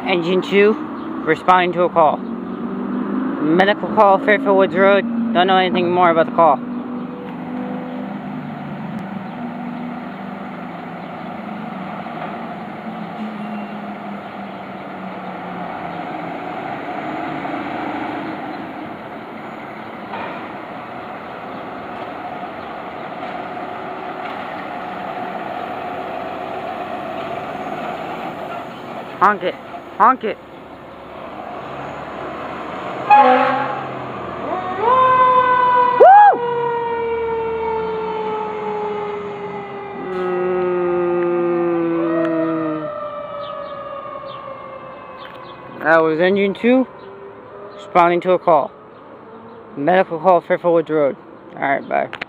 Engine 2, responding to a call. Medical call, Fairfield Woods Road. Don't know anything more about the call. Honk it. Honk it. Woo! That was Engine 2 responding to a call. Medical call, Fairfield Woods Road. Alright, bye.